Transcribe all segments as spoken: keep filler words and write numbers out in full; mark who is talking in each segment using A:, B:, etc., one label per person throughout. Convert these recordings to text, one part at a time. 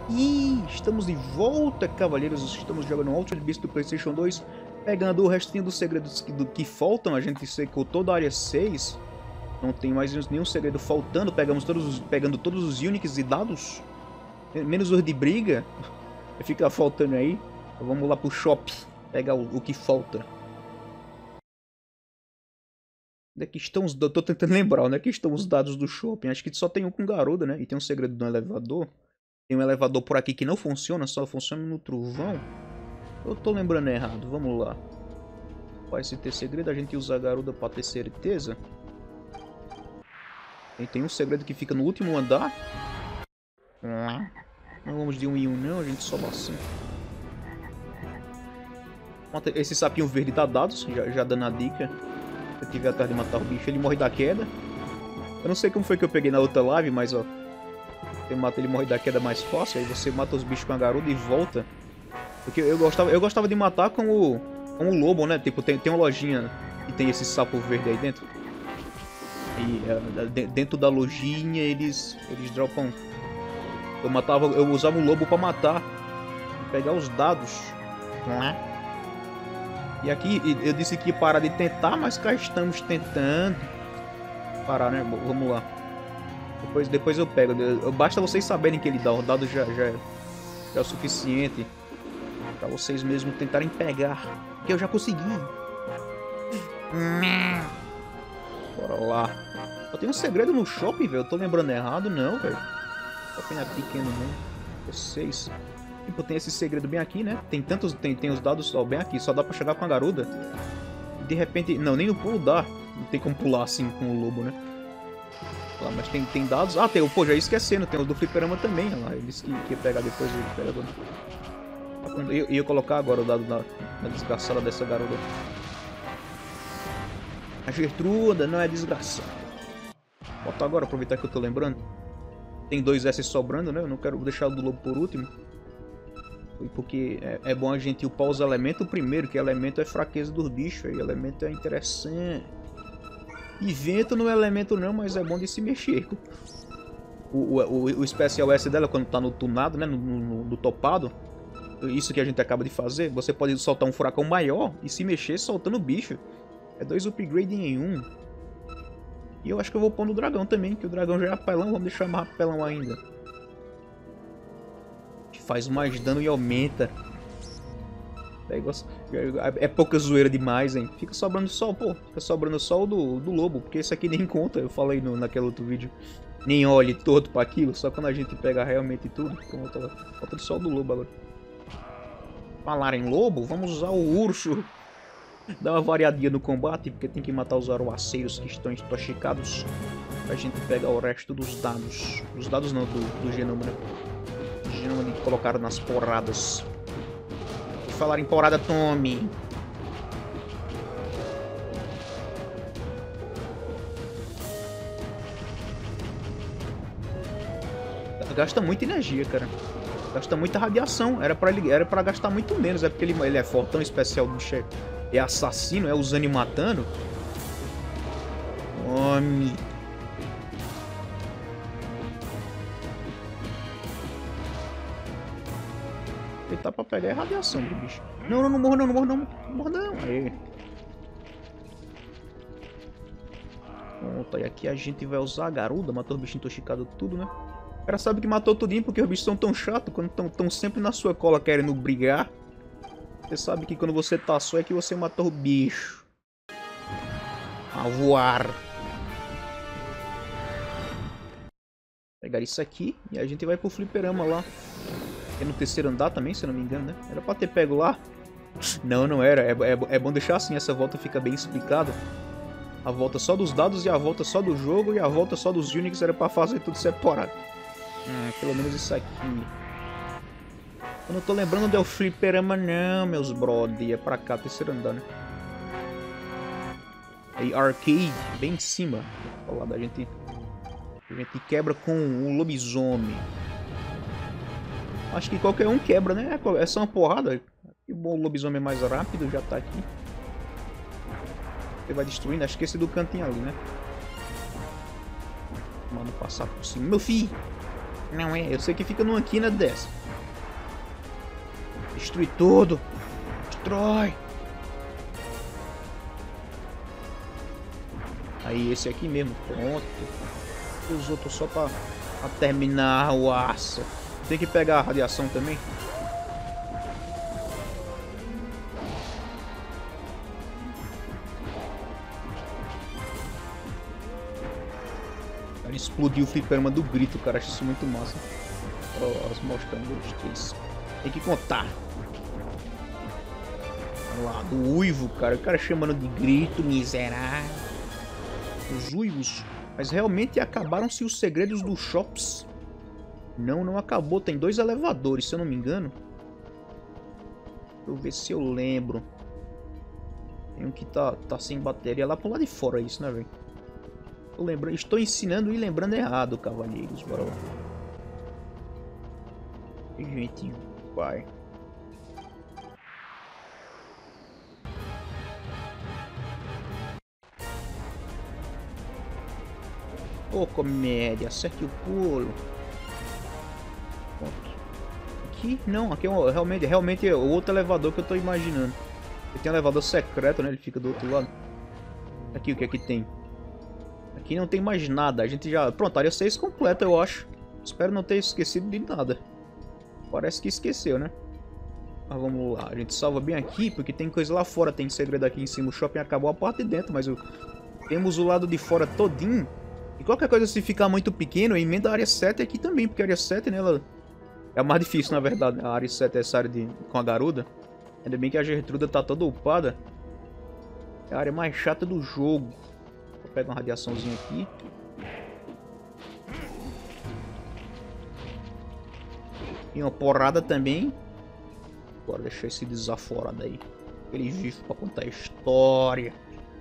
A: E estamos de volta, cavaleiros. Estamos jogando Altered Beast do PlayStation dois, pegando o restinho dos segredos que, do, que faltam. A gente secou toda a área seis, não tem mais nenhum segredo faltando. Pegamos todos os, pegando todos os Unix e dados, menos os de briga. Fica faltando aí. Então vamos lá pro shop pegar o, o que falta. Onde é que estão os dados? Tô tentando lembrar onde é que estão os dados do shopping. Acho que só tem um com Garuda, né? E tem um segredo do elevador. Tem um elevador por aqui que não funciona, só funciona no trovão. Eu tô lembrando errado, vamos lá. Vai se ter segredo, a gente usa a Garuda pra ter certeza. E tem um segredo que fica no último andar. Não vamos de um em um não, a gente sobe assim. Esse sapinho verde tá dado, já, já dando a dica. Se eu tiver atrás de matar o bicho, ele morre da queda. Eu não sei como foi que eu peguei na outra live, mas ó. Você mata ele, morre da queda mais fácil, aí você mata os bichos com a Garuda e volta. Porque eu gostava, eu gostava de matar com o, com o lobo, né? Tipo, tem, tem uma lojinha que tem esse sapo verde aí dentro. E uh, dentro da lojinha eles, eles dropam... Eu matava, eu usava o lobo pra matar. Pegar os dados. E aqui eu disse que ia parar de tentar, mas cá estamos tentando. Parar, né? Vamos lá. Depois, depois eu pego. Basta vocês saberem que ele dá. O dado já, já, já é o suficiente pra vocês mesmos tentarem pegar. Que eu já consegui. Bora lá. Só tem um segredo no shopping, velho. Eu tô lembrando errado, não, velho. Shopping é pequeno, não. Vocês. Tipo, tem esse segredo bem aqui, né? Tem tantos. Tem, tem os dados ó, bem aqui. Só dá pra chegar com a Garuda. E de repente. Não, nem no pulo dá. Não tem como pular assim com o lobo, né? Lá, mas tem, tem dados. Ah, tem. Pô, já ia esquecendo. Tem os do fliperama também. Olha lá. Ele disse que, que ia pegar depois o fliperama. Eu ia colocar agora o dado na, na desgraçada dessa Garuda. A Gertruda não é desgraçada. Bota agora, aproveitar que eu tô lembrando. Tem dois S sobrando, né? Eu não quero deixar o do lobo por último. Porque é, é bom a gente upar os elementos primeiro, que elemento é fraqueza dos bichos. Aí elemento é interessante. E vento não é elemento não, mas é bom de se mexer. O, o, o especial S dela, quando tá no tunado, né? No, no, no topado. Isso que a gente acaba de fazer. Você pode soltar um furacão maior e se mexer soltando bicho. É dois upgrades em um. E eu acho que eu vou pôr no dragão também, que o dragão já é apelão. Vamos deixar mais apelão ainda. Que faz mais dano e aumenta. É, é pouca zoeira demais, hein? Fica sobrando só, pô. Fica sobrando só o do, do lobo, porque esse aqui nem conta. Eu falei no, naquele outro vídeo. Nem olhe todo para aquilo, só quando a gente pega realmente tudo. Então, falta só o do lobo agora. Falar em lobo, vamos usar o urso. Dá uma variadinha no combate, porque tem que matar os aroaceiros que estão intoxicados. Pra gente pegar o resto dos dados. Dos dados não, do, do genoma, né? O genoma de colocar nas porradas. Por falar em porrada, tome. Gasta muita energia, cara. Gasta muita radiação. Era pra, ele, era pra gastar muito menos. É porque ele, ele é fortão especial do chefe. É assassino, é usando e matando. Homem. Ele tá pra pegar é radiação do bicho. Não, não, não morro não, não morro não. Não morro não. Aí. Pronto, aí aqui a gente vai usar a Garuda. Matou os bichinhos intoxicados tudo, né? O cara sabe que matou tudinho porque os bichos são tão chatos. Quando estão sempre na sua cola querendo brigar. Você sabe que quando você tá só é que você matou o bicho. A voar. Pegar isso aqui e a gente vai pro fliperama lá. É no terceiro andar também, se eu não me engano, né? Era pra ter pego lá. Não, não era. É, é, é bom deixar assim, essa volta fica bem explicada. A volta só dos dados e a volta só do jogo e a volta só dos Unix era pra fazer tudo separado. Hum, pelo menos isso aqui. Eu não tô lembrando onde é o fliperama não, meus brother. É pra cá, terceiro andar, né? Aí, arcade, bem em cima. Olha lá, da gente... A gente quebra com um lobisomem. Acho que qualquer um quebra, né? É só uma porrada. Que bom, o lobisomem é mais rápido, já tá aqui. Você vai destruindo, acho que esse do cantinho ali, né? Mano, passar por cima. Meu filho! Não é, eu sei que fica numa quina dessa. Destrui tudo. Destrói. Aí, esse aqui mesmo. Pronto. E os outros só pra, pra terminar o aço. Tem que pegar a radiação também. Cara, explodiu o fliperama do grito, cara. Acho isso muito massa. Ó, os mostrando os três. Tem que contar. Olha lá, do uivo, cara. O cara chamando de grito miserável. Os uivos. Mas realmente acabaram-se os segredos dos shops. Não, não acabou. Tem dois elevadores, se eu não me engano. Deixa eu ver se eu lembro. Tem um que tá, tá sem bateria lá pro lado de fora, isso, né, velho? Eu lembro, estou ensinando e lembrando errado, cavalheiros. Bora lá. Gente, vai. Ô, oh, comédia, acerte o pulo. Pronto. Aqui? Não, aqui é um, realmente, realmente é o outro elevador que eu tô imaginando. Ele tem um elevador secreto, né? Ele fica do outro lado. Aqui, o que é que tem? Aqui não tem mais nada. A gente já... Pronto, área seis completa, eu acho. Espero não ter esquecido de nada. Parece que esqueceu, né? Mas vamos lá. A gente salva bem aqui, porque tem coisa lá fora. Tem segredo aqui em cima. O shopping acabou a parte de dentro, mas o... temos o lado de fora todinho. E qualquer coisa, se ficar muito pequeno, emenda a área sete aqui também. Porque a área sete, né, ela... é a mais difícil, na verdade. A área sete é essa área de... com a garuda. Ainda bem que a Gertruda tá toda upada. É a área mais chata do jogo. Vou pegar uma radiaçãozinha aqui. E uma porrada também. Bora deixar esse desaforado aí. Ele vive pra contar a história.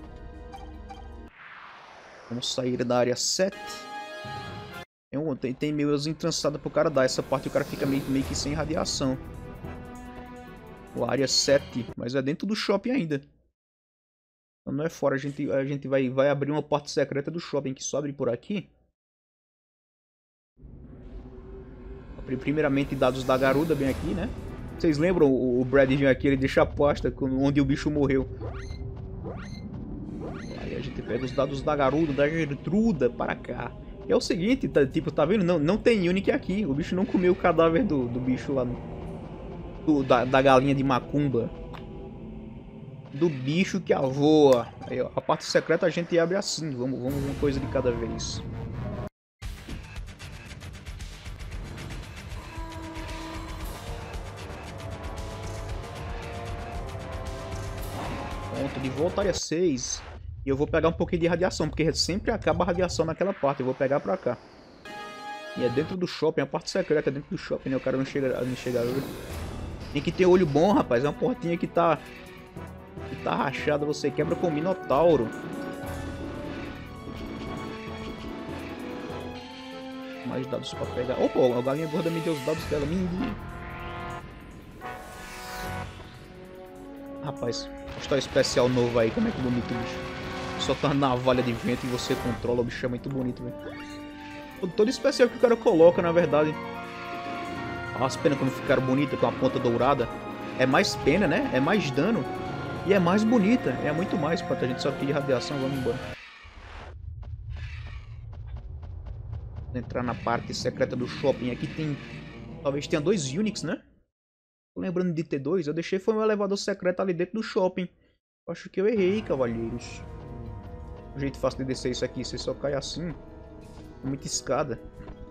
A: Vamos sair da área sete. Tem, tem, tem meios entrançados pro cara dar. Essa parte o cara fica meio, meio que sem radiação. O área sete. Mas é dentro do shopping ainda. Então não é fora. A gente, a gente vai, vai abrir uma porta secreta do shopping que só abre por aqui. Primeiramente dados da garuda bem aqui, né? Vocês lembram o, o Brad vir aqui, ele deixa a pasta onde o bicho morreu. Aí a gente pega os dados da garuda, da Gertruda para cá. E é o seguinte, tá, tipo, tá vendo? Não, não tem Unique aqui. O bicho não comeu o cadáver do, do bicho lá. Do, da, da galinha de macumba. Do bicho que avoa. Aí, ó, a parte secreta a gente abre assim. Vamos, vamos uma coisa de cada vez. Pronto, de volta à área seis. E eu vou pegar um pouquinho de radiação, porque sempre acaba a radiação naquela parte. Eu vou pegar pra cá. E é dentro do shopping, a parte secreta é dentro do shopping, né? O cara não chega, não chega. Tem que ter olho bom, rapaz. É uma portinha que tá... que tá rachada, você quebra com o Minotauro. Mais dados pra pegar. Opa, a galinha gorda me deu os dados dela. Mindy. Rapaz, mostrar o especial novo aí. Como é que bonito o bicho. Só tá uma navalha de vento e você controla. O bicho é muito bonito, velho. Todo especial que o cara coloca, na verdade. As penas como ficaram bonitas com a ponta dourada. É mais pena, né? É mais dano. E é mais bonita. É muito mais. Pronto, a gente só de radiação. Vamos embora. Vou entrar na parte secreta do shopping. Aqui tem... talvez tenha dois Unix, né? Tô lembrando de T dois. Eu deixei foi um elevador secreto ali dentro do shopping. Eu acho que eu errei, cavalheiros. O jeito fácil de descer isso aqui. Você só cai assim. Muita escada.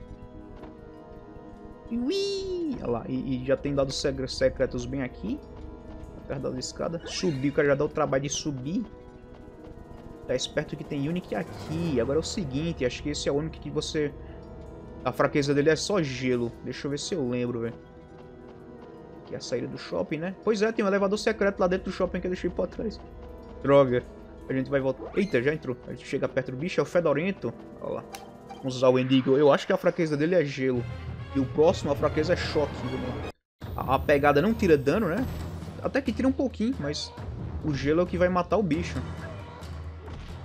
A: Ui! Olha lá. E, e já tem dados secretos bem aqui. Perto da escada. Subir. O cara já dá o trabalho de subir. Tá esperto que tem Unique aqui. Agora é o seguinte. Acho que esse é o único que você... a fraqueza dele é só gelo. Deixa eu ver se eu lembro, velho. Aqui é a saída do shopping, né? Pois é, tem um elevador secreto lá dentro do shopping que eu deixei pra trás. Droga. A gente vai voltar... eita, já entrou. A gente chega perto do bicho. É o Fedorento. Olha lá. Vamos usar o Endigo. Eu acho que a fraqueza dele é gelo. E o próximo, a fraqueza é choque. A, a pegada não tira dano, né? Até que tira um pouquinho, mas... o gelo é o que vai matar o bicho.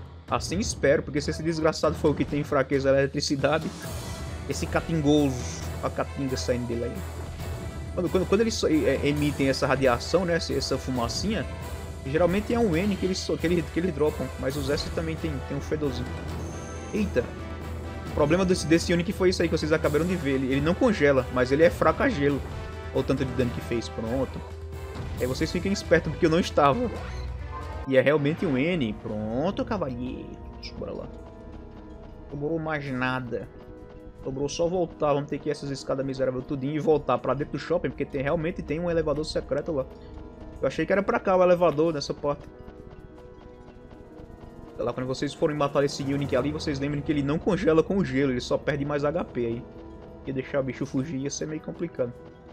A: Assim espero, porque se esse desgraçado for o que tem fraqueza à eletricidade... esse catingoso a catinga saindo dele aí. Quando, quando, quando eles é, emitem essa radiação, né? Essa fumacinha, geralmente é um N que eles, que eles, que eles dropam. Mas os S também tem, tem um fedorzinho. Eita. O problema desse, desse Unique foi isso aí que vocês acabaram de ver. Ele, ele não congela, mas ele é fraco a gelo. Olha o tanto de dano que fez. Pronto. Aí vocês fiquem espertos porque eu não estava. E é realmente um N. Pronto, cavalheiros. Bora lá. Sobrou mais nada. Sobrou só voltar. Vamos ter que ir essas escadas miseráveis tudinho e voltar pra dentro do shopping. Porque tem, realmente tem um elevador secreto lá. Eu achei que era pra cá o elevador nessa parte. Sei lá, quando vocês forem matar esse Unique ali, vocês lembrem que ele não congela com o gelo. Ele só perde mais H P aí. E deixar o bicho fugir ia ser meio complicado.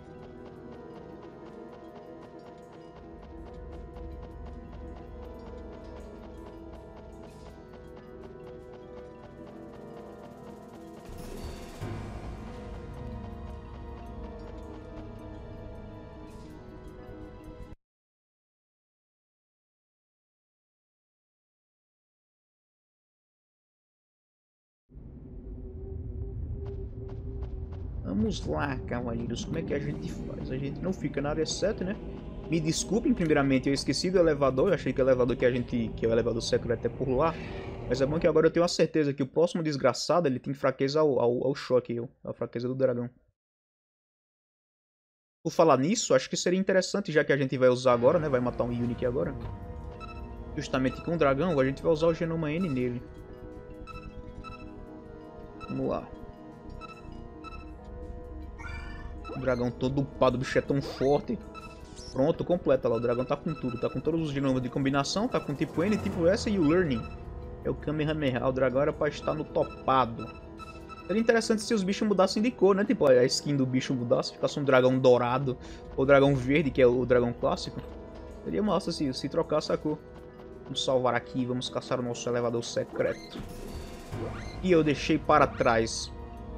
A: Vamos lá, cavaleiros, como é que a gente faz? A gente não fica na área sete, né? Me desculpem, primeiramente, eu esqueci do elevador. Eu achei que o elevador que a gente... que é o elevador secreto é por lá. Mas é bom que agora eu tenho a certeza que o próximo desgraçado, ele tem fraqueza ao, ao, ao choque, a fraqueza do dragão. Por falar nisso, acho que seria interessante, já que a gente vai usar agora, né? Vai matar um Unique agora. Justamente com o dragão, a gente vai usar o Genoma N nele. Vamos lá. O dragão todo upado, o bicho é tão forte. Pronto, completa lá. O dragão tá com tudo. Tá com todos os genomas de combinação. Tá com tipo N, tipo S e o Learning. É o Kamehameha. O dragão era pra estar no topado. Seria interessante se os bichos mudassem de cor, né? Tipo, a skin do bicho mudasse. Ficasse um dragão dourado. Ou dragão verde, que é o dragão clássico. Seria massa se, se trocasse a cor. Vamos salvar aqui. Vamos caçar o nosso elevador secreto. E eu deixei para trás.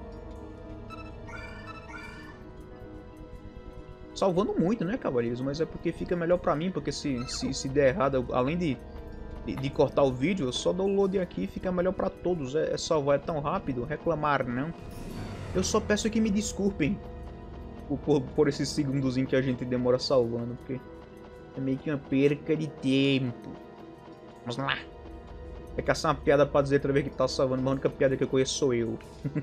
A: Salvando muito, né, cavaleiros? Mas é porque fica melhor pra mim, porque se, se, se der errado, eu, além de, de, de cortar o vídeo, eu só dou o load aqui e fica melhor pra todos. É, é salvar, é tão rápido, reclamar não. Eu só peço que me desculpem por, por, por esses segundos em que a gente demora salvando, porque é meio que uma perca de tempo. Vamos lá. É caçar uma piada pra dizer outra vez que tá salvando, mas a única piada que eu conheço sou eu.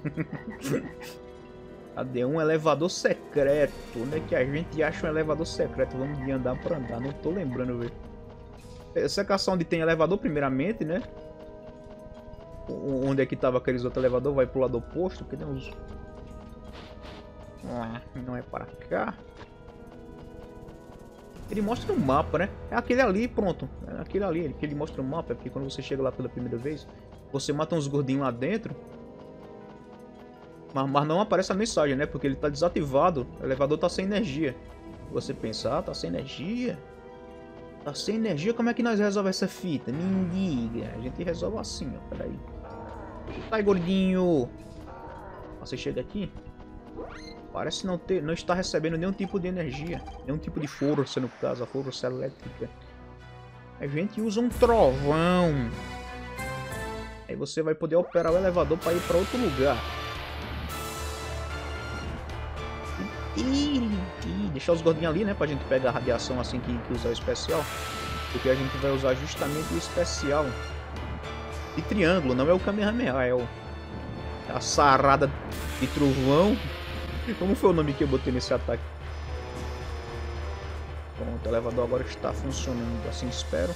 A: Cadê um elevador secreto? Onde é que a gente acha um elevador secreto? Vamos de andar pra andar, não tô lembrando, velho. Essa caça onde tem elevador, primeiramente, né? Onde é que tava aqueles outros elevadores? Vai pro lado oposto, que nem os... Ah, não é para cá. Ele mostra o mapa, né? É aquele ali, pronto. É aquele ali, que ele mostra o mapa, é porque quando você chega lá pela primeira vez, você mata uns gordinhos lá dentro. Mas, mas não aparece a mensagem, né? Porque ele tá desativado. O elevador tá sem energia. Você pensa, ah, tá sem energia? Tá sem energia? Como é que nós resolvemos essa fita? Me diga. A gente resolve assim, ó. Peraí. Sai, gordinho. Você chega aqui. Parece não ter, não estar recebendo nenhum tipo de energia. Nenhum tipo de força, no caso. A força elétrica. A gente usa um trovão. Aí você vai poder operar o elevador para ir para outro lugar. E, e deixar os gordinhos ali, né? Pra gente pegar a radiação assim que, que usar o especial. Porque a gente vai usar justamente o especial de triângulo. Não é o Kamehameha, é o... a sarada de trovão. Como foi o nome que eu botei nesse ataque? Pronto, o elevador agora está funcionando. Assim espero.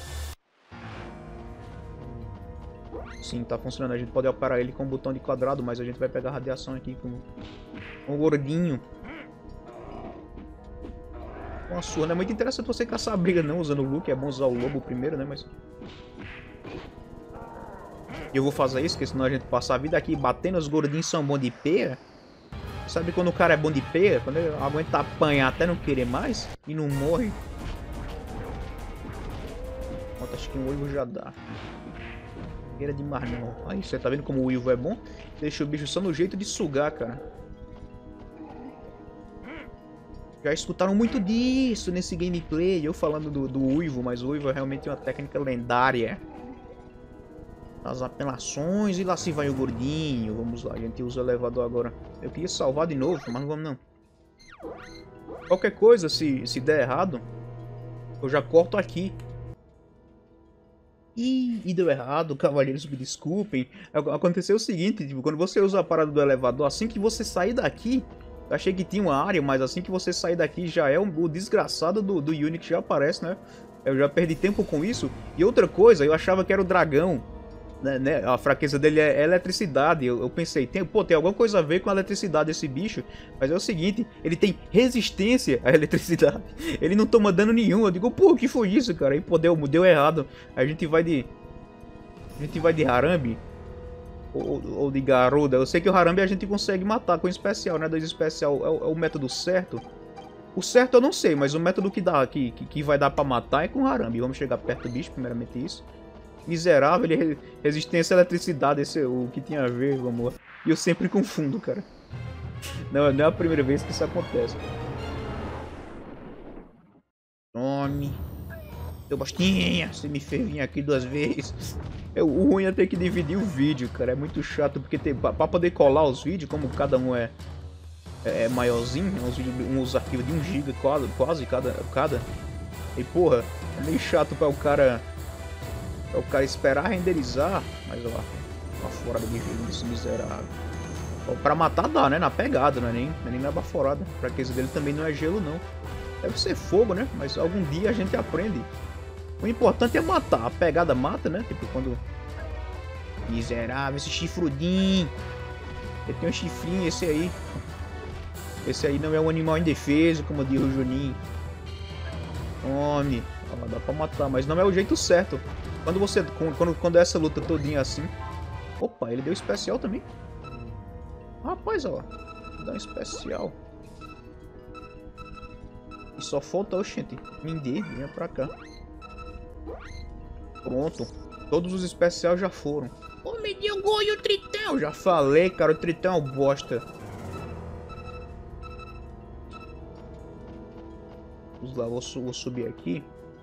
A: Sim, está funcionando. A gente pode operar ele com o botão de quadrado, mas a gente vai pegar a radiação aqui com, com o gordinho. Uma surra, é muito interessante você caçar a briga não usando o look, é bom usar o lobo primeiro, né, mas... Eu vou fazer isso, porque senão a gente passa a vida aqui batendo, os gordinhos são bons de peia. Sabe quando o cara é bom de peia? Quando ele aguenta apanhar até não querer mais e não morre. Pronto, acho que um uivo já dá. Era demais não. Aí, você tá vendo como o uivo é bom? Deixa o bicho só no jeito de sugar, cara. Já escutaram muito disso nesse gameplay, eu falando do, do uivo, mas o uivo é realmente uma técnica lendária. As apelações e lá se vai o gordinho. Vamos lá, a gente usa o elevador agora. Eu queria salvar de novo, mas não vamos não. Qualquer coisa, se, se der errado, eu já corto aqui. Ih, e deu errado, cavalheiros, me desculpem. Aconteceu o seguinte, tipo, quando você usa a parada do elevador, assim que você sair daqui... Eu achei que tinha uma área, mas assim que você sair daqui já é o, o desgraçado do, do Unity que já aparece, né? Eu já perdi tempo com isso. E outra coisa, eu achava que era o dragão. Né, né? A fraqueza dele é eletricidade. Eu, eu pensei, tem, pô, tem alguma coisa a ver com a eletricidade esse bicho. Mas é o seguinte, ele tem resistência à eletricidade. Ele não toma dano nenhum. Eu digo, pô, o que foi isso, cara? Aí, pô, deu, deu errado. A gente vai de... A gente vai de Harambe. Ou, ou de Garuda. Eu sei que o Harambe a gente consegue matar com especial, né? Dois especial é o, é o método certo. O certo eu não sei, mas o método que dá, que, que, que vai dar pra matar é com o Harambe. Vamos chegar perto do bicho, primeiramente isso. Miserável, ele resistência à eletricidade, esse é o que tinha a ver, vamos lá. E eu sempre confundo, cara. Não, não é a primeira vez que isso acontece. Tome. Deu bostinha, você me fez vir aqui duas vezes. É, o ruim é ter que dividir o vídeo, cara. É muito chato, porque tem, pra, pra poder colar os vídeos, como cada um é, é, é maiorzinho, uns, vídeos, uns arquivos de um giga quase, quase cada, cada. E porra, é meio chato pra o cara. Pra o cara esperar renderizar. Mas ó, uma fora de gelo desse miserável. Ó, pra matar dá, né? Na pegada, não é nem, não é nem na baforada. A fraqueza dele também não é gelo, não. Deve ser fogo, né? Mas algum dia a gente aprende. O importante é matar. A pegada mata, né? Tipo, quando... Miserável, esse chifrudinho. Ele tem um chifrinho, esse aí. Esse aí não é um animal indefeso, como diz o Juninho. Tome. Ah, dá pra matar, mas não é o jeito certo. Quando você... Quando, quando é essa luta todinha assim... Opa, ele deu especial também. Rapaz, ó. Dá um especial. E só falta, oxente. Mindê, venha pra cá. Pronto. Todos os especiais já foram. Ô, me deu gol e o Tritão. Já falei, cara. O Tritão é um bosta. Vamos lá, vou, su vou subir aqui.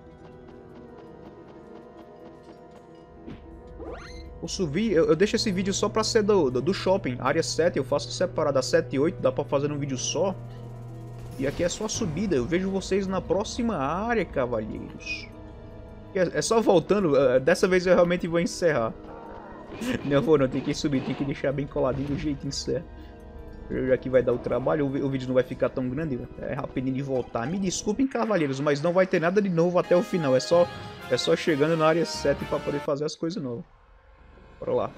A: Vou subir. Eu, eu deixo esse vídeo só pra ser do, do, do shopping. Área sete. Eu faço separado. A sete e oito dá pra fazer um vídeo só. E aqui é só a subida. Eu vejo vocês na próxima área, cavalheiros. É, é só voltando. Dessa vez eu realmente vou encerrar. Não vou não. Tem que subir. Tem que deixar bem coladinho do jeitinho certo. Já que vai dar o trabalho. O, o vídeo não vai ficar tão grande. É rapidinho de voltar. Me desculpem, cavalheiros. Mas não vai ter nada de novo até o final. É só, é só chegando na área sete para poder fazer as coisas novas. Bora lá.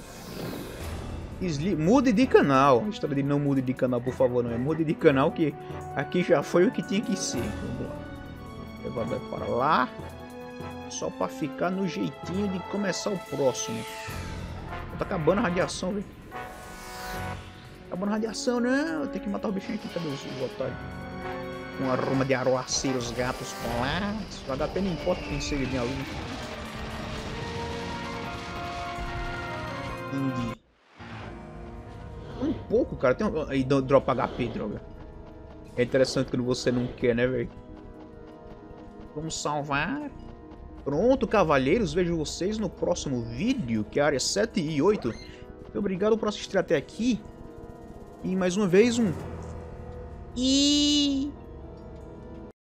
A: Sli mude de canal. A história de não mude de canal, por favor, não é. Mude de canal que aqui já foi o que tinha que ser. Vamos lá. Elevador para lá. Só para ficar no jeitinho de começar o próximo. Tá acabando a radiação, velho. Acabando a radiação, não. Tem que matar o bichinho aqui. Cadê os, os otários? Com aroma de aroaceira, os gatos colados. O H P não importa quem seja de ali. Indie. Um pouco, cara. Tem um... Aí dropa H P, droga. É interessante quando você não quer, né, velho? Vamos salvar. Pronto, cavalheiros. Vejo vocês no próximo vídeo, que é a área sete e oito. Muito obrigado por assistir até aqui. E mais uma vez um... E...